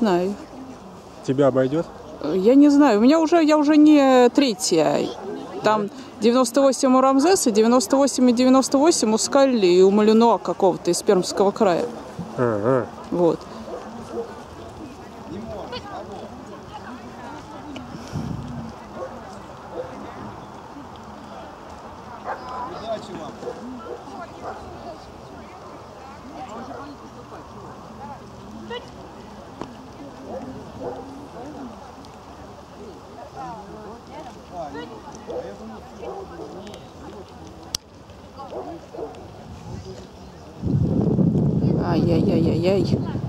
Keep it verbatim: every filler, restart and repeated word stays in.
знаю. Тебя обойдет? Я не знаю. У меня уже, я уже не третья. Там девяносто восемь у Рамзеса, девяносто восемь и девяносто восемь у Скалли и у Малюнуа какого-то из Пермского края. Ага. Вот. Ай-яй-яй-яй-яй.